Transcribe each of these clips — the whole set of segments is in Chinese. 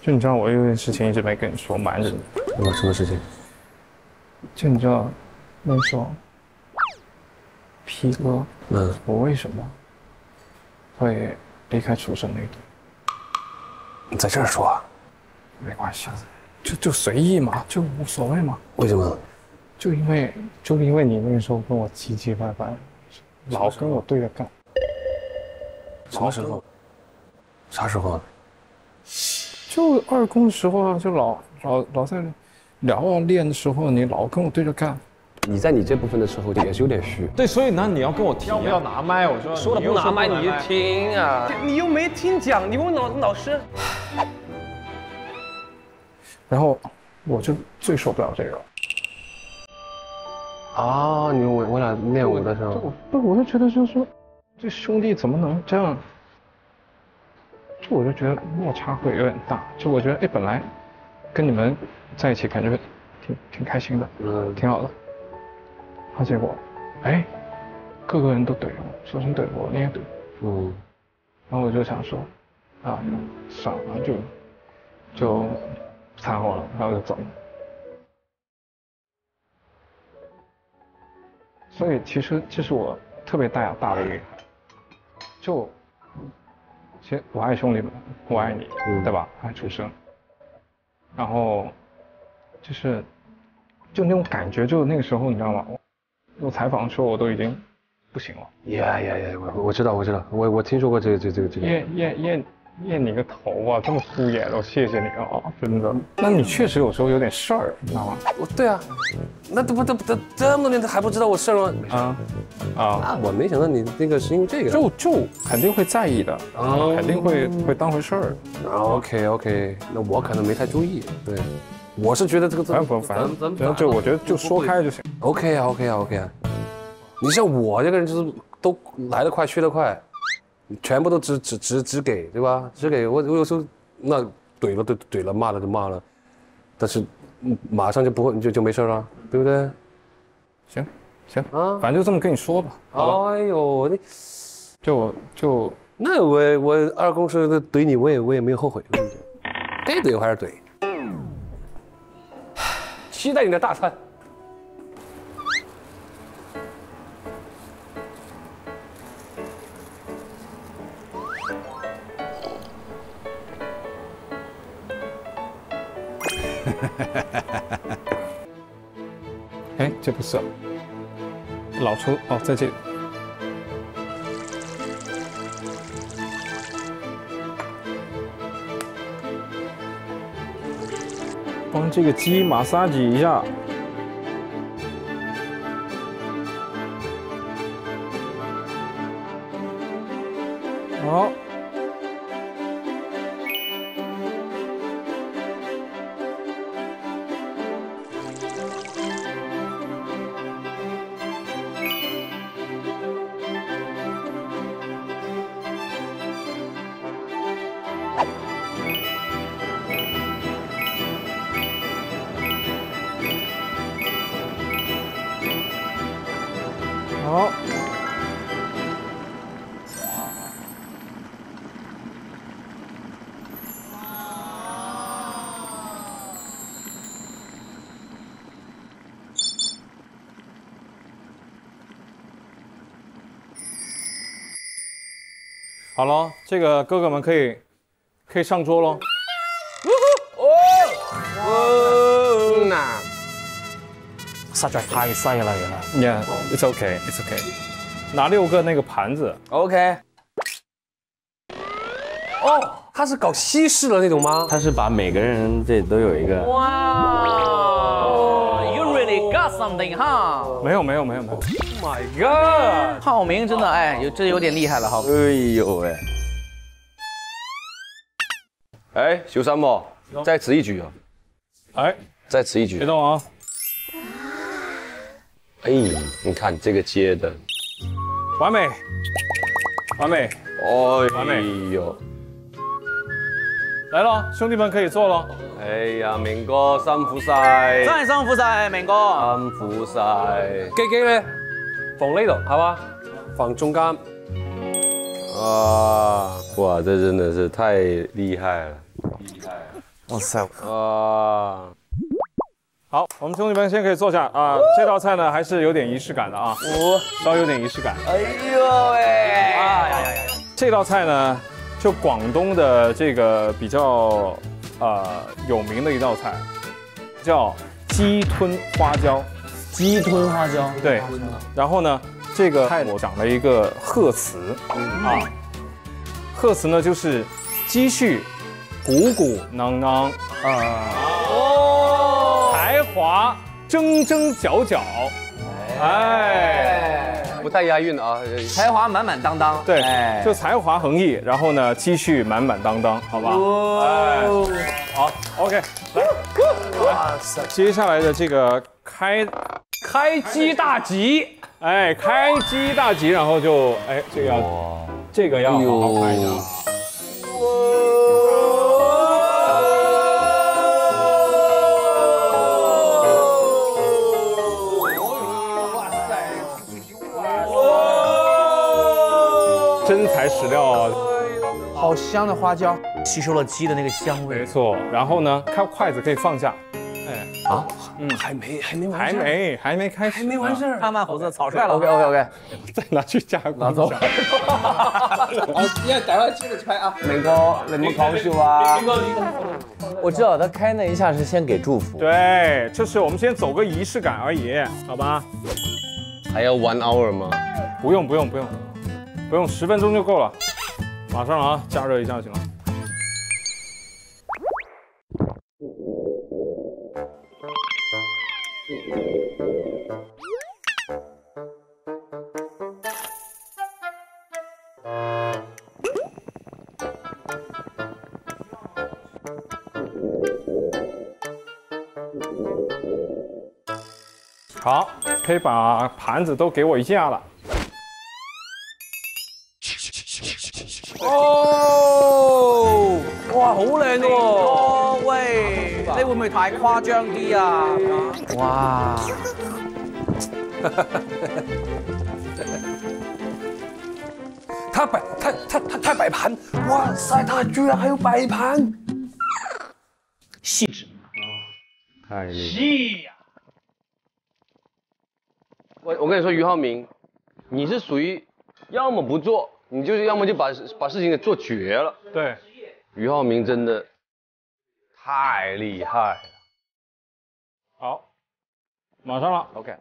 就你知道我有件事情一直没跟你说，瞒着你。 什么事情？ 就你知道那时候，P 哥，我为什么会离开楚生那队？ 你在这儿说啊？ 没关系，就随意嘛，就无所谓嘛。 为什么？ 就因为你那个时候跟我唧唧歪歪，老跟我对着干。 什么时候？啥时候啊？ 就二公的时候啊，就老在聊啊练的时候，你老跟我对着干。 你在你这部分的时候也是有点虚。 对，所以呢，你要跟我提， 要不要拿麦？我说了不拿麦，你就听啊。 你又没听讲，你问老师。 然后我就最受不了这个。 啊，我俩练舞的时候， 我就觉得就是说，这兄弟怎么能这样？就我就觉得落差会有点大。就我觉得，哎，本来跟你们在一起感觉挺开心的，挺好的。结果，哎，各个人都怼我，说声怼我，你也怼。然后我就想说，啊，算了，就不掺和了，然后就走了。所以其实这是我特别大的一个，其实我爱兄弟们，我爱你，对吧？爱楚生。然后就那种感觉，就那个时候你知道吗？我采访的时候我都已经不行了。 我知道，我听说过这个。 验你个头啊，这么敷衍，我谢谢你啊，真的。那你确实有时候有点事儿，你知道吗？ 对啊，那这么多年还不知道我事儿吗？啊！我没想到你那个是因为这个， 就肯定会在意的，肯定会当回事儿。 OK， 那我可能没太注意。对，我是觉得这个反正就我觉得就说开就行。 OK 啊。你像我这个人就是都来得快去得快。全部都只给，对吧？只给我有时候那怼了，骂了就骂了，但是马上就不会就没事了，对不对？ 行啊，反正就这么跟你说吧。 哎呦，你就那我二公是怼你，我也没有后悔，该怼我还是怼。期待你的大餐。 哎，这不是老抽哦，在这里。帮这个鸡马杀鸡一下。好。好，好了，这个哥哥们可以上桌喽。 那實在太犀利啦 Yeah, it's okay, it's okay。拿6个那个盤子。 OK。哦，他是搞西式的那种吗？ 他是把每个人这都有一个。哇 ，You really got something， 哈？ 没有。 Oh my god！ 浩明真的哎，这有点厉害了哈。 哎呦喂！哎，小三毛，在此一举啊！ 哎， 在此一举。 别动啊！ 哎，你看这个接的， 完美。 哎呦， 来了，兄弟們可以坐了。 哎呀，明哥辛苦晒， 真係辛苦晒，明哥。 辛苦晒。機咧放呢度，係嘛？放中間。啊，哇，这真的是太厉害了！ 哇塞， 好，我们兄弟们先可以坐下啊。这道菜呢还是有点仪式感的啊，稍微有点仪式感。 哎呦喂！哎呀！ 这道菜呢，就广东的这个比较有名的一道菜，叫鸡吞花椒。 鸡吞花椒。 对。然后呢，这个菜我讲了一个贺词啊，贺词呢就是积蓄鼓鼓囊囊才华铮铮角角，哎， 不带押韵的啊， 才华满满当当。 对，就才华横溢，然后呢，积蓄满满当当，好吧？哎，好 ，OK， 来，哇塞，接下来的这个开机大吉，哎，开机大吉，然后就哎，这个要好好看一下。真材实料， 好香的花椒，吸收了鸡的那个香味。 没错。然后呢，筷子可以放下。哎啊，还没完事， 还没开始， 还没完事。 慢慢胡子草率了。 OK， 再拿去加工。 拿走。 要等下接着开啊。 明哥，你唔好講笑啊！ 我知道他开那一下是先给祝福， 对，这是我们先走个仪式感而已，好吧？ 还要 1 hour 吗？ 不用，10分钟就够了。马上啊，加热一下就行了。好，可以把盘子都给我一下了。 哦，哇，好靚喎！喂，你會唔會太誇張啲啊？哇！ 他擺盤，哇塞，他居然還有擺盤， 細緻， 太厲害。我跟你說，俞灏明，你是屬於要麼不做，你就是要麼就把事情給做絕了。 對， 俞灏明真的太厲害了。 好，馬上了。 OK。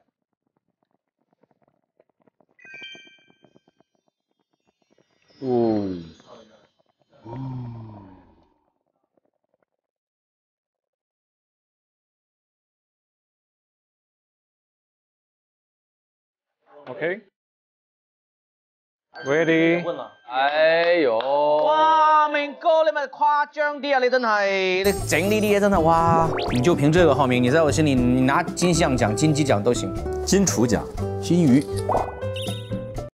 OK。Ready。 哎呦！ 哇，明哥，你咪誇張啲啊！你真係，你整呢啲嘢真係哇！你就憑這個浩明，你在我心裡，你拿金像獎、金雞獎都行。 金廚獎， 金魚。